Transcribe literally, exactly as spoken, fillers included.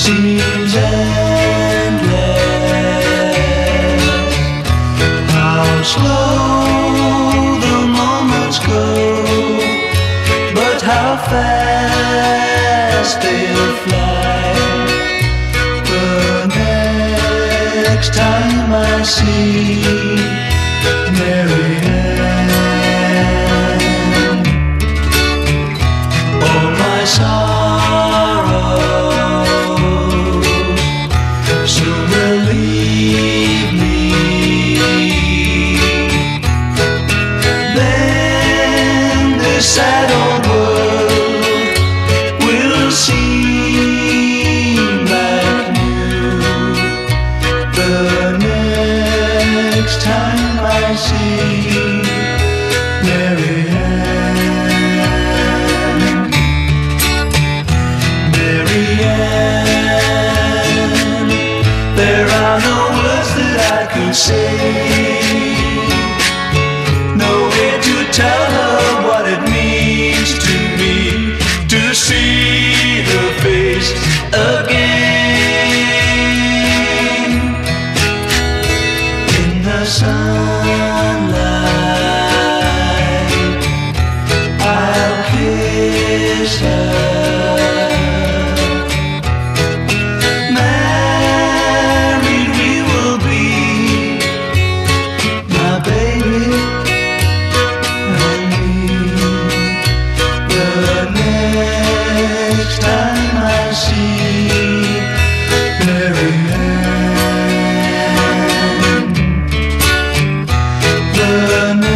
seems endless. How slow the moments go, but how fast they'll fly. The next time I see Mary Ann, all my sorrows soon will leave me. Then this sad old world will seem like new. The next time I see Mary Ann, Mary Ann, there are no words that I could say, no way to tell her what it means to me to see her face again. In the sunlight, I'll kiss her. Married we will be, my baby and me. The next time I see Mary Ann, the